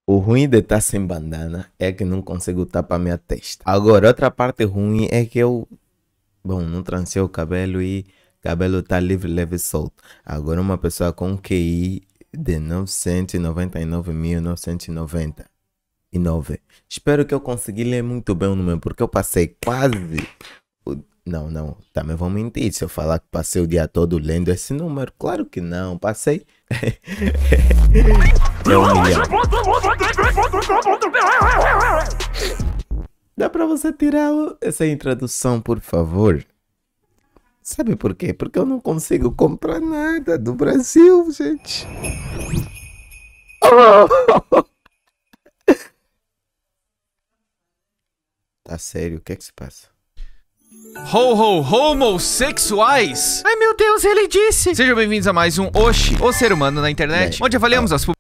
O ruim de estar sem bandana é que não consigo tapar minha testa. Agora, outra parte ruim é que eu, bom, não transei o cabelo e o cabelo tá livre, leve e solto. Agora, uma pessoa com QI de 999.999. Espero que eu consegui ler muito bem o número, porque eu passei quase... Não, também vou mentir se eu falar que passei o dia todo lendo esse número. Claro que não, passei... É 1 milhão. Dá pra você tirar essa introdução, por favor? Sabe por quê? Porque eu não consigo comprar nada do Brasil, gente. Tá sério? O que é que se passa? Homossexuais! Ai meu Deus, ele disse! Sejam bem-vindos a mais um Oxi, o ser humano na internet, onde avaliamos as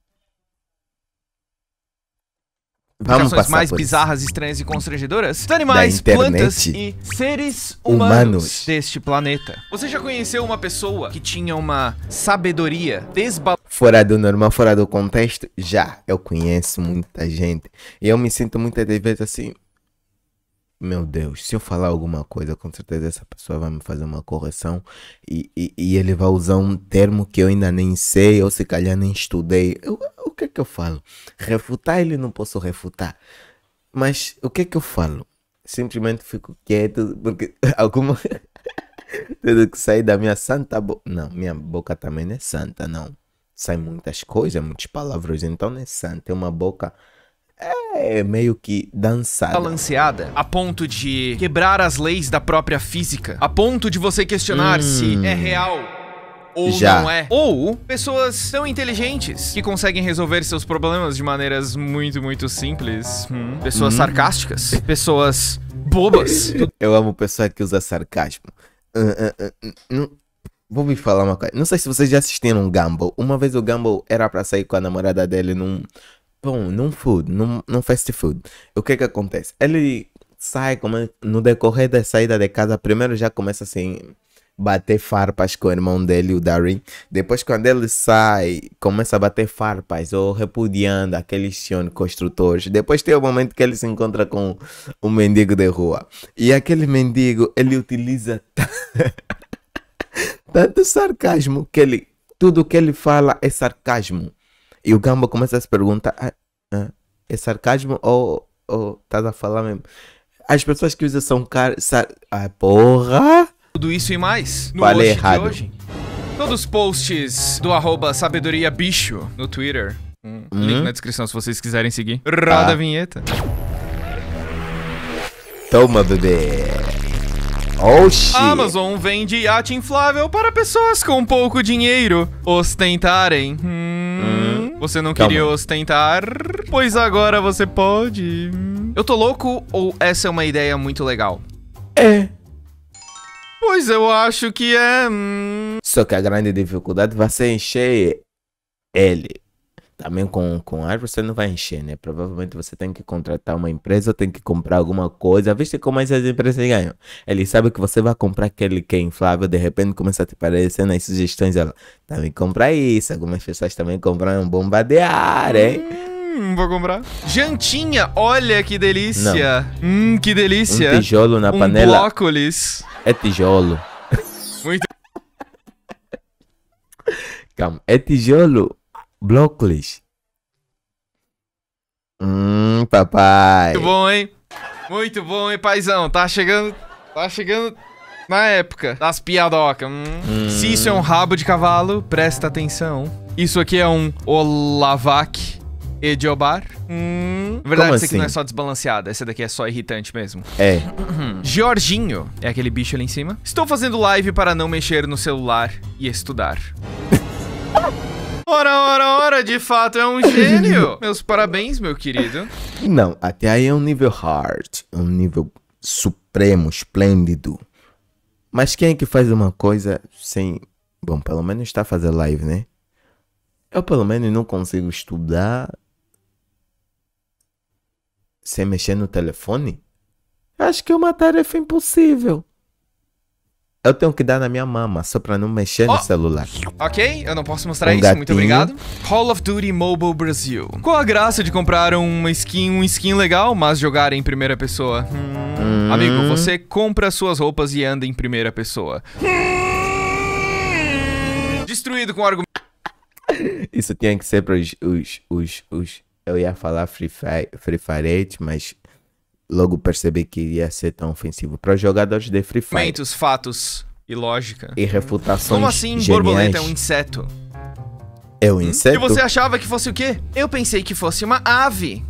publicações mais bizarras, estranhas e constrangedoras de animais, plantas e seres humanos deste planeta. Você já conheceu uma pessoa que tinha uma sabedoria fora do normal, fora do contexto? Já, eu conheço muita gente. E eu me sinto muitas vezes assim... Meu Deus, se eu falar alguma coisa, com certeza essa pessoa vai me fazer uma correção e ele vai usar um termo que eu ainda nem sei, ou se calhar nem estudei. O que é que eu falo? Refutar ele não posso refutar. Mas o que é que eu falo? Simplesmente fico quieto, porque alguma... Tudo que sai da minha santa boca... Não, minha boca também não é santa, não. Sai muitas coisas, muitas palavras, então não é santa. É uma boca... É meio que dançada. Balanceada, a ponto de quebrar as leis da própria física, a ponto de você questionar se é real ou não é. Ou pessoas tão inteligentes que conseguem resolver seus problemas de maneiras muito simples. Pessoas sarcásticas, pessoas bobas. Eu amo pessoa que usa sarcasmo. Vou me falar uma coisa. Não sei se vocês já assistiram Gumball. Uma vez o Gumball era pra sair com a namorada dele num fast food. O que que acontece? Ele sai, no decorrer da saída de casa, primeiro já começa assim, bater farpas com o irmão dele, o Darren. Depois quando ele sai, começa a bater farpas ou repudiando aqueles senhores construtores. Depois tem o momento que ele se encontra com um mendigo de rua. E aquele mendigo, ele utiliza tanto sarcasmo que tudo que ele fala é sarcasmo. E o Gumball começa a se perguntar, é sarcasmo ou estás a falar mesmo? As pessoas que usam são porra! Tudo isso e mais no Falei Oxi errado. de hoje. Todos os posts do @sabedoriabicho no Twitter. Link na descrição se vocês quiserem seguir. Roda a vinheta. Toma, bebê! Oxi! A Amazon vende iate inflável para pessoas com pouco dinheiro ostentarem. Você não queria ostentar? Pois agora você pode. Eu tô louco ou essa é uma ideia muito legal? É. Pois eu acho que é. Só que a grande dificuldade vai ser encher ele. Também com ar você não vai encher, né? Provavelmente você tem que contratar uma empresa ou tem que comprar alguma coisa. Viste como essas empresas ganham? Ele sabe que você vai comprar aquele que é inflável, de repente começa a te aparecer nas sugestões. Ela também compra isso. Algumas pessoas também compraram bomba de ar, hein? Vou comprar. Jantinha, olha que delícia. Que delícia. Um tijolo na panela. Brócolis. É tijolo. Muito. Calma, é tijolo. Brócolis. Papai. Muito bom, hein, paizão. Tá chegando na época das piadocas. Se isso é um rabo de cavalo, presta atenção. Isso aqui é um Olavac Ediobar. Na verdade, Como esse aqui assim? não é só desbalanceado. Esse daqui é só irritante mesmo. É. Jorginho, é aquele bicho ali em cima. Estou fazendo live para não mexer no celular e estudar. Ora, de fato é um gênio. Meus parabéns, meu querido. Não, até aí é um nível hard. Um nível supremo, esplêndido. Mas quem é que faz uma coisa sem... Bom, pelo menos está a fazer live, né? Eu pelo menos não consigo estudar sem mexer no telefone. Acho que é uma tarefa impossível. Eu tenho que dar na minha mama, só pra não mexer no celular. Ok, eu não posso mostrar isso, gatinho. muito obrigado. Call of Duty Mobile Brasil. Qual a graça de comprar um skin legal, mas jogar em primeira pessoa? Amigo, você compra suas roupas e anda em primeira pessoa. Destruído com argumento. Isso tinha que ser para os... Eu ia falar Free Fire, mas logo percebi que ia ser tão ofensivo. Para os jogadores de Free Fire. Argumentos, fatos e lógica. E refutações Como assim geniais. borboleta é um inseto? É um inseto? E você achava que fosse o quê? Eu pensei que fosse uma ave.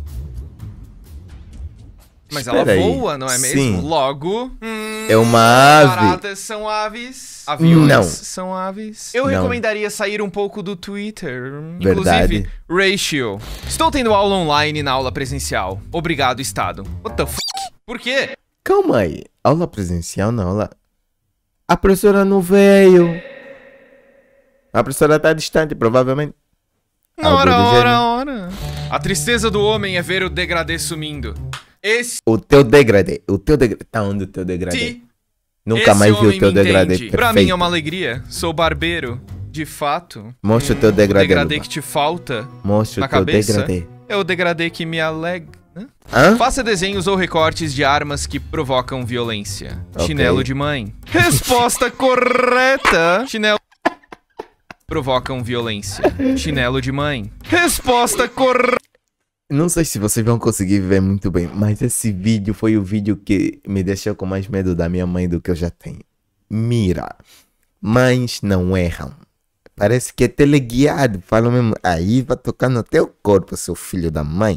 Mas Espera ela aí. voa, não é mesmo? Sim. Logo... É uma ave. Baratas são aves. Aviões Não. são aves. Eu Não. recomendaria sair um pouco do Twitter. Verdade. Inclusive, ratio. Estou tendo aula online na aula presencial. Obrigado, Estado. What the f***? Por quê? Calma aí. Aula presencial na aula... A professora não veio. A professora tá distante, provavelmente. Algo do gênero. Ora. A tristeza do homem é ver o degradê sumindo. O teu degradê. Tá onde o teu degradê? Nunca mais vi o teu degradê perfeito. Pra mim é uma alegria. Sou barbeiro. De fato. Mostra o teu degradê. O degradê Luba. que te falta Mostra na o teu cabeça degradê. é o degradê que me alegra. Hã? Faça desenhos ou recortes de armas que provocam violência. Ok. Chinelo de mãe. Resposta correta. Chinelo provocam violência. Chinelo de mãe. Resposta correta. Não sei se vocês vão conseguir ver muito bem, mas esse vídeo foi o vídeo que me deixou com mais medo da minha mãe do que eu já tenho. Mira. Mães não erram. Parece que é teleguiado. Fala mesmo. Aí vai tocar no teu corpo, seu filho da mãe.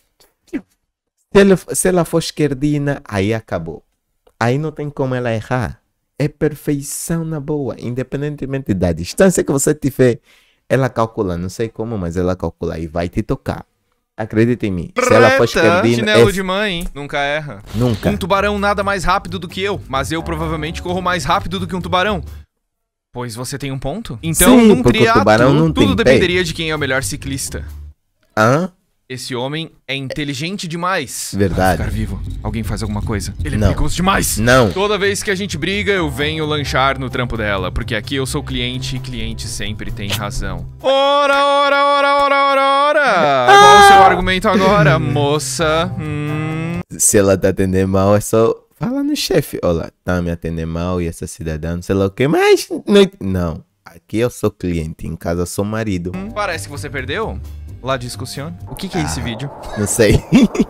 Se ela for esquerdina, aí acabou. Aí não tem como ela errar. É perfeição na boa. Independentemente da distância que você tiver, ela calcula. Não sei como, mas ela calcula e vai te tocar. Acredita em mim. Se ela for esquerdina... Chinelo de mãe, nunca erra. Nunca. Um tubarão nada mais rápido do que eu, mas eu provavelmente corro mais rápido do que um tubarão. Pois você tem um ponto? Então, Sim, num porque o triatlo, tubarão não tem tudo pé. dependeria de quem é o melhor ciclista. Hã? Esse homem é inteligente demais. Verdade. Pra ficar vivo. Alguém faz alguma coisa. Ele é Não. perigoso demais. Não. Toda vez que a gente briga, eu venho lanchar no trampo dela. Porque aqui eu sou cliente e cliente sempre tem razão. Ora, ora, ora, ora, ora, ora. Qual o seu argumento agora, moça? Se ela tá atendendo mal, é só... Fala no chefe. Olha, tá me atendendo mal e essa cidadã, não sei lá o que, mas... Não. Aqui eu sou cliente, em casa eu sou marido. Parece que você perdeu. Lá discussione. O que é esse vídeo? Não sei.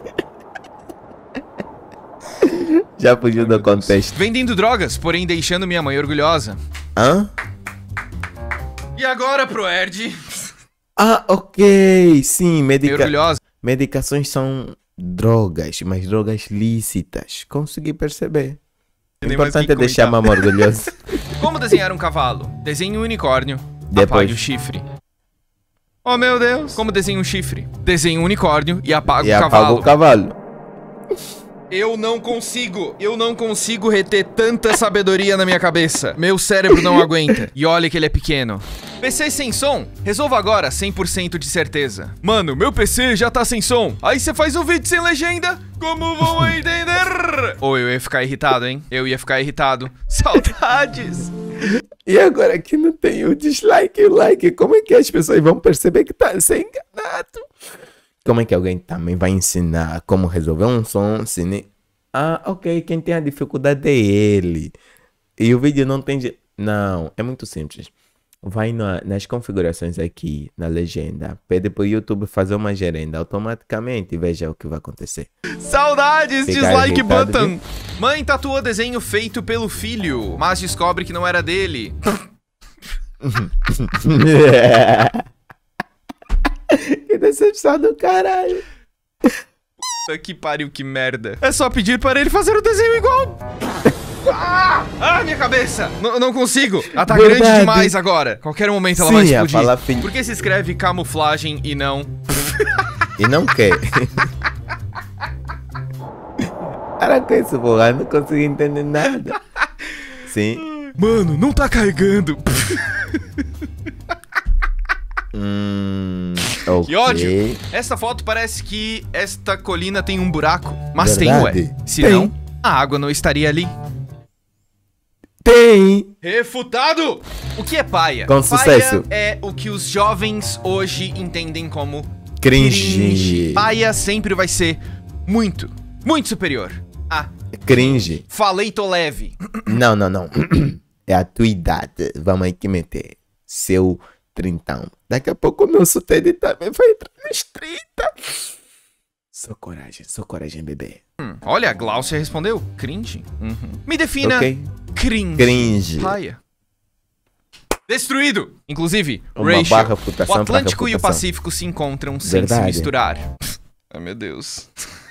Já fugiu do contexto. Vendendo drogas, porém deixando minha mãe orgulhosa. Hã? E agora, Proerd? Ah, ok. Sim, Orgulhosa. medicações são drogas, mas drogas lícitas. Consegui perceber. O Nem mais o que importante é deixar a comentar. mamãe orgulhosa. Como desenhar um cavalo? Desenhe um unicórnio. Depois. Apague o chifre. Oh, meu Deus. Como desenha um chifre? Desenhe um unicórnio e apaga E o apaga cavalo. o cavalo. Eu não consigo reter tanta sabedoria na minha cabeça. Meu cérebro não aguenta. E olha que ele é pequeno. PC sem som? Resolva agora, 100% de certeza. Mano, meu PC já tá sem som. Aí você faz um vídeo sem legenda? Como vão entender? Ou eu ia ficar irritado, hein? Eu ia ficar irritado. Saudades. E agora que não tem o dislike e o like, como é que as pessoas vão perceber que tá sendo enganado? Como é que alguém também vai ensinar como resolver um som se nem... Ah, ok, quem tem a dificuldade é ele. E o vídeo não tem... Não, é muito simples. Vai nas configurações aqui, na legenda, pede pro YouTube fazer uma gerenda automaticamente e veja o que vai acontecer. Saudades, Ficar dislike irritado, button. Mãe tatua desenho feito pelo filho, mas descobre que não era dele. Que decepção do caralho. Puta que pariu, que merda. É só pedir para ele fazer o desenho igual. Minha cabeça! Não consigo! Ela tá Verdade. grande demais agora. Qualquer momento ela Sim, vai ia explodir. falar filho. Por que se escreve camuflagem e não... E não quer. Para com isso, porra. Não consegui entender nada. Sim. Mano, não tá carregando. Ok. Que ódio! Esta foto parece que esta colina tem um buraco. Mas Verdade. tem, ué. Se não, a água não estaria ali. Tem! Refutado! O que é paia? Com sucesso. Paia é o que os jovens hoje entendem como Cringe. Paia sempre vai ser muito, muito superior a Cringe. falei tô leve. Não. É a tua idade. Vamos aí que meter. Seu 30. Daqui a pouco o meu Teddy também vai entrar nos 30. Só coragem, bebê. Olha, a Glaucia respondeu. Cringe. Me defina cringe. Paia. Destruído. Inclusive, Rachel, o Atlântico e o Pacífico se encontram sem se misturar. Ai, meu Deus.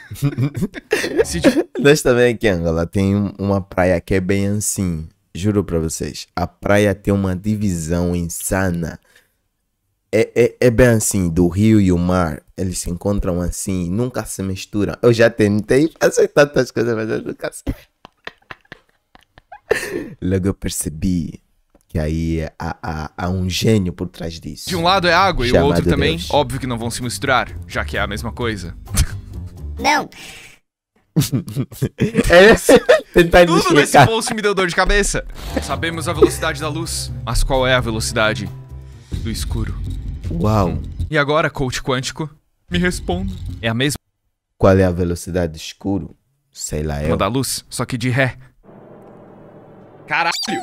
Nós também aqui em Angola tem uma praia que é bem assim. Juro pra vocês. A praia tem uma divisão insana. É bem assim, do rio e o mar. Eles se encontram assim, nunca se misturam. Eu já tentei fazer tantas coisas, mas eu nunca sei. Logo eu percebi que aí há um gênio por trás disso. De um lado é água e o outro também. Deus. Óbvio que não vão se misturar, já que é a mesma coisa. Não. Tentar Tudo nesse bolso me deu dor de cabeça. Sabemos a velocidade da luz, mas qual é a velocidade do escuro? Uau. E agora, coach quântico, me responda. É a mesma? Qual é a velocidade do escuro? Sei lá, Da luz, só que de ré. Caralho!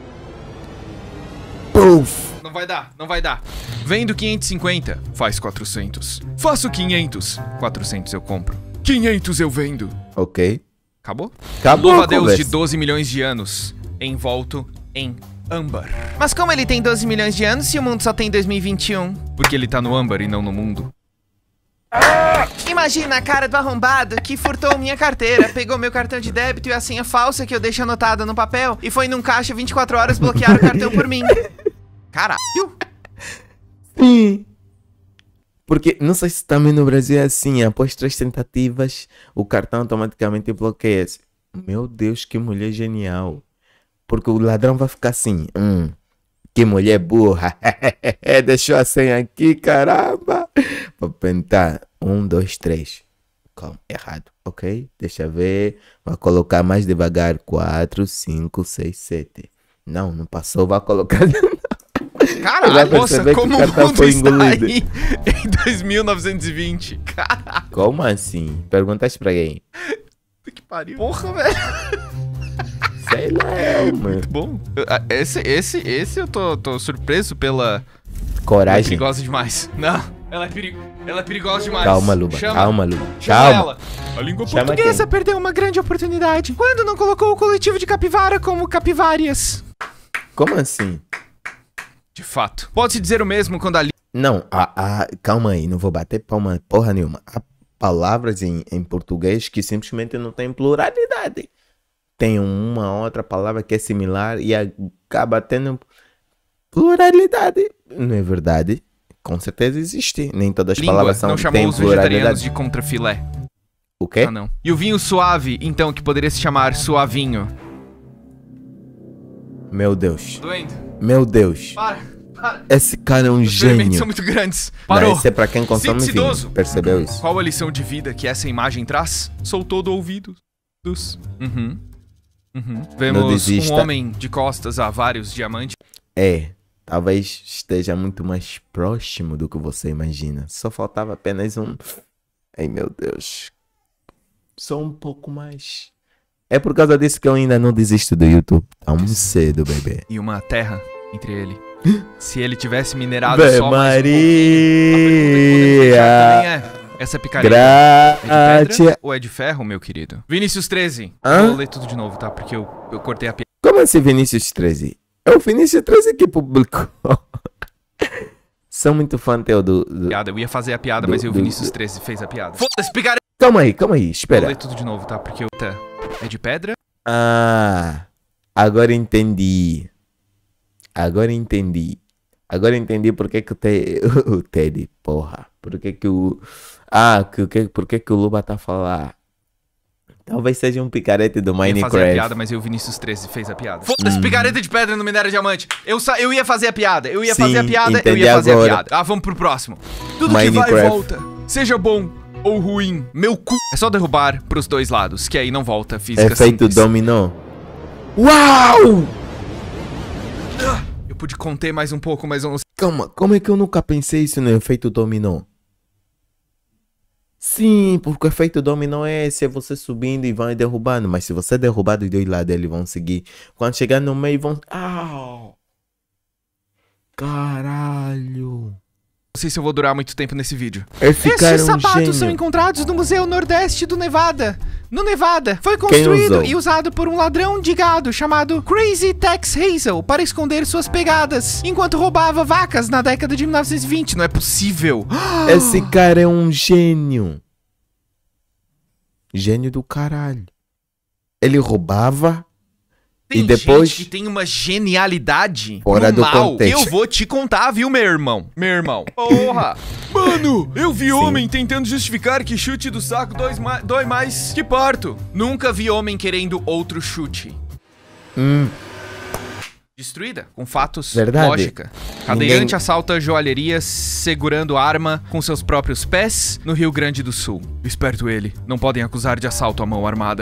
Puf! Não vai dar. Vendo 550, faz 400. Faço 500, 400 eu compro. 500 eu vendo. Ok. Acabou? Acabou. Louva a Deus de 12 milhões de anos, envolto em âmbar. Mas como ele tem 12 milhões de anos se o mundo só tem 2021? Porque ele tá no âmbar e não no mundo. Imagina a cara do arrombado que furtou minha carteira, pegou meu cartão de débito e a senha falsa que eu deixo anotada no papel e foi num caixa 24 horas bloquear o cartão por mim. Caralho. Sim. Porque, não sei se também no Brasil é assim, após 3 tentativas, o cartão automaticamente bloqueia-se. Meu Deus, que mulher genial. Porque o ladrão vai ficar assim, que mulher burra. Deixou a senha aqui, caramba. Vou tentar, 1, 2, 3. Calma, errado, ok? Deixa eu ver, vou colocar mais devagar, 4, 5, 6, 7. Não passou, vai colocar... Caralho, moça, como o mundo está aí em 2920? Caralho. Como assim? Perguntaste pra quem? Que pariu. Porra, velho. Sei lá, mano. Muito bom. Esse eu tô surpreso pela... Coragem. Ela é perigosa demais. Não, ela é perigosa demais. Calma, Luba. Calma. Chama ela. A língua portuguesa perdeu uma grande oportunidade quando não colocou o coletivo de capivara como capivárias. Como assim? De fato. Pode-se dizer o mesmo quando a... Não, calma aí, não vou bater palma porra nenhuma. Há palavras em português que simplesmente não tem pluralidade. Tem uma outra palavra que é similar e acaba tendo pluralidade. Não é verdade? Com certeza existe. Nem todas as palavras são... não chamou os vegetarianos de contrafilé. O quê? Ah, não. E o vinho suave, então, que poderia se chamar suavinho. Meu Deus. Doendo. Meu Deus. Para. Esse cara é um Os experimentos gênio. são muito grandes. Parou. Não, esse é pra quem consome Sinta-se vinho. idoso. Percebeu isso? Qual a lição de vida que essa imagem traz? Sou todo ouvido. Vemos um homem de costas a vários diamantes. Talvez esteja muito mais próximo do que você imagina. Só faltava apenas um... Ai, meu Deus. Só um pouco mais. É por causa disso que eu ainda não desisto do YouTube. Tão cedo, bebê. E uma terra entre ele. Se ele tivesse minerado só mais um pouquinho, Maria! também é essa picareta. É de pedra ou é de ferro, meu querido? Vinícius 13. Vou ler tudo de novo, tá? Porque eu cortei a piada. Como assim Vinícius 13? É o Vinícius 13 que publicou. Sou muito fã teu do... Eu ia fazer a piada, mas o Vinícius 13 fez a piada. Foda-se, picareta! Calma aí, espera. Vou ler tudo de novo, tá? Porque é de pedra. Agora entendi. Agora entendi porque que o Teddy, porra. Por que o Luba tá a falar? Talvez seja um picarete do Minecraft. Eu ia fazer a piada, mas o Vinícius 13 fez a piada. Foda-se, picareta de pedra no minério diamante. Eu ia fazer a piada, eu ia fazer a piada. Vamos pro próximo. Tudo Minecraft. que vai e volta, seja bom ou ruim, meu cu. É só derrubar pros dois lados, que aí não volta física Efeito simples. dominó. Uau! Eu pude conter mais um pouco, mas eu não sei. Calma, como é que eu nunca pensei isso no efeito dominó? Sim, porque o efeito dominó é esse, é você subindo e vai derrubando. Mas se você derrubar dos dois lados, eles vão seguir. Quando chegar no meio, vão... Au! Caralho! Não sei se eu vou durar muito tempo nesse vídeo. Esses sapatos são encontrados no Museu Nordeste do Nevada. No Nevada. Foi construído e usado por um ladrão de gado chamado Crazy Tex Hazel para esconder suas pegadas, enquanto roubava vacas na década de 1920. Não é possível. Esse cara é um gênio. Gênio do caralho. Ele roubava... Tem e depois gente que tem uma genialidade fora do mal. contexto. Eu vou te contar, viu, meu irmão? Meu irmão. Porra. Mano, eu vi homem tentando justificar que chute do saco dói mais que parto. Nunca vi homem querendo outro chute. Destruída, com fatos, verdade. Lógica. Cadeirante assalta joalheria segurando arma com seus próprios pés no Rio Grande do Sul. Esperto ele. Não podem acusar de assalto à mão armada.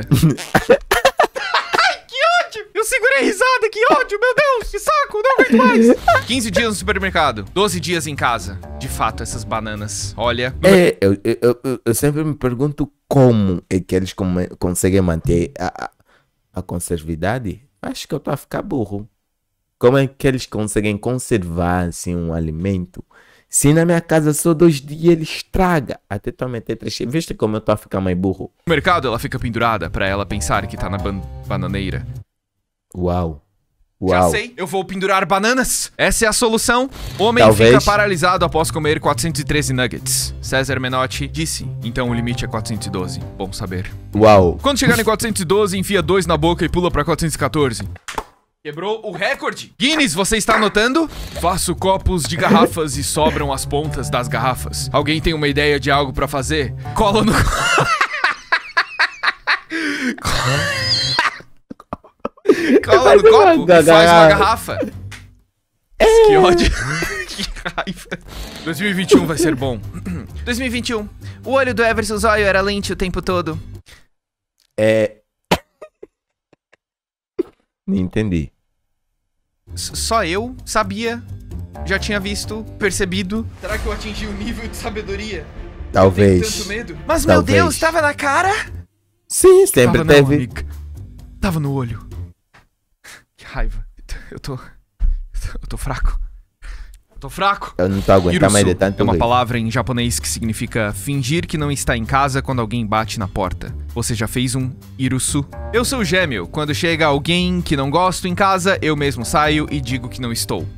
Eu segurei a risada, que ódio, meu Deus, que saco, não aguento mais. 15 dias no supermercado, 12 dias em casa. De fato, essas bananas, olha... Eu sempre me pergunto como é que eles conseguem manter a conservidade. Acho que eu tô a ficar burro. Como é que eles conseguem conservar, assim, um alimento? Se na minha casa só 2 dias ele estraga. Até tô a meter 3... Viste como eu tô a ficar mais burro? No mercado, ela fica pendurada pra ela pensar que tá na bananeira. Uau. Já sei, eu vou pendurar bananas. Essa é a solução. Homem Talvez. Fica paralisado após comer 413 nuggets. César Menotti disse, então o limite é 412. Bom saber. Uau. Quando chegar em 412, enfia 2 na boca e pula pra 414. Quebrou o recorde. Guinness, você está anotando? Faço copos de garrafas e sobram as pontas das garrafas. Alguém tem uma ideia de algo pra fazer? Cola no... Cola no copo e faz uma garrafa. Que ódio. Que raiva. 2021 vai ser bom. 2021. O olho do Everson Zóio era lente o tempo todo. Não entendi. Só eu sabia. Já tinha visto, percebido. Será que eu atingi o nível de sabedoria? Talvez. Eu tenho tanto medo. Mas meu Deus, tava na cara? Sim, sempre tava teve. Não, amiga. Tava no olho. Que raiva. Eu tô fraco. Eu tô fraco. Eu não tô aguentando mais de tanto. É uma palavra em japonês que significa fingir que não está em casa quando alguém bate na porta. Você já fez um irusu? Eu sou gêmeo. Quando chega alguém que não gosto em casa, eu mesmo saio e digo que não estou.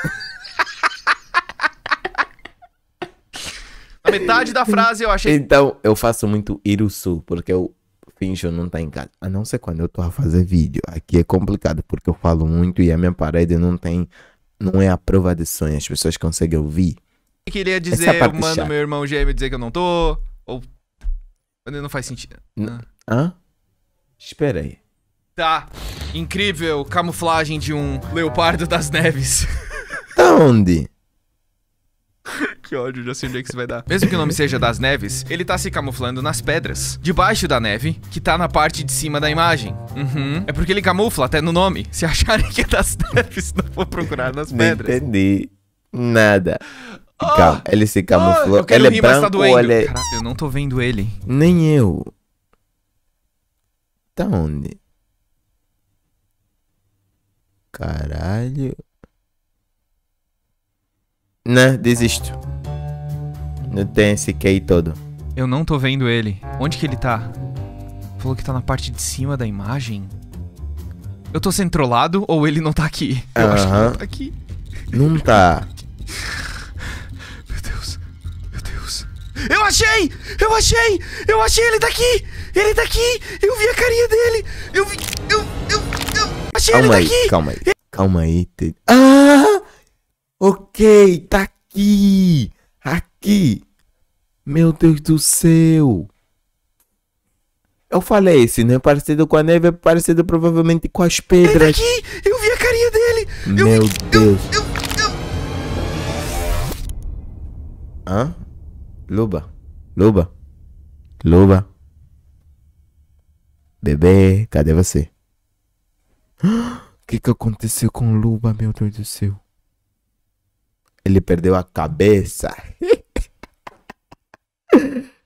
Na metade da frase eu achei... Então, eu faço muito irusu, porque eu finjo não estar em casa. A não ser quando eu tô a fazer vídeo. Aqui é complicado, porque eu falo muito e a minha parede não é a prova de sonho. As pessoas conseguem ouvir. Eu queria dizer, eu mando meu irmão gêmeo dizer que eu não tô, ou... Não faz sentido. Hã? Espera aí. Tá. Incrível camuflagem de um leopardo das neves. Tá onde? Que ódio, já sei onde é que isso vai dar. Mesmo que o nome seja das neves, ele tá se camuflando nas pedras, debaixo da neve, que tá na parte de cima da imagem. É porque ele camufla até no nome. Se acharem que é das neves, não vou procurar nas pedras. Não entendi nada. Calma, ele se camuflou. Eu quero ele rir, é branco, mas tá doendo. ele é... Caralho, eu não tô vendo ele. Nem eu. Tá onde? Caralho. Não, desisto. Não tem esse QI todo. Eu não tô vendo ele. Onde que ele tá? Falou que tá na parte de cima da imagem. Eu tô sendo trollado ou ele não tá aqui? Eu acho que ele não tá aqui. Não tá. Meu Deus. Meu Deus. Eu achei! Eu achei! Eu achei! Ele tá aqui! Ele tá aqui! Eu vi a carinha dele! Eu vi... Eu achei ele daqui! Calma aí. Calma aí. Ah! Ok, tá aqui. Aqui. Meu Deus do céu. Eu falei, se não é parecido com a neve, é parecido provavelmente com as pedras. Ele tá aqui! Eu vi a carinha dele! Meu Deus. Hã? Luba. Luba. Luba. Bebê, cadê você? O que aconteceu com o Luba, meu Deus do céu? Ele perdeu a cabeça.